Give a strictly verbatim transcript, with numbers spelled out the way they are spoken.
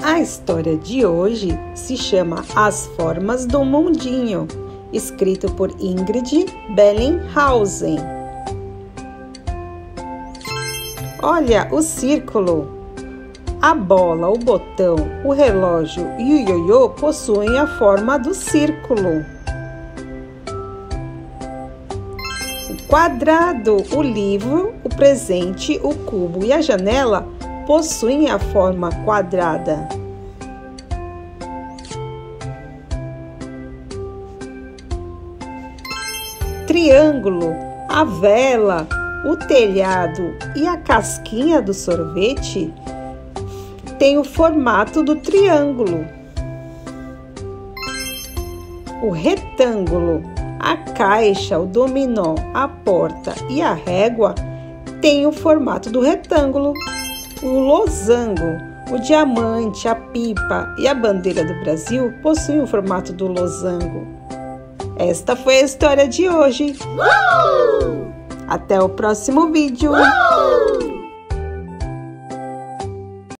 A história de hoje se chama As Formas do Mundinho, escrito por Ingrid Bellinghausen. Olha o círculo. A bola, o botão, o relógio e o ioiô possuem a forma do círculo. O quadrado, o livro, o presente, o cubo e a janela possuem a forma quadrada. Triângulo, a vela, o telhado e a casquinha do sorvete têm o formato do triângulo. O retângulo, a caixa, o dominó, a porta e a régua têm o formato do retângulo. O losango, o diamante, a pipa e a bandeira do Brasil possuem o formato do losango. Esta foi a história de hoje. Uh! Até o próximo vídeo. Uh!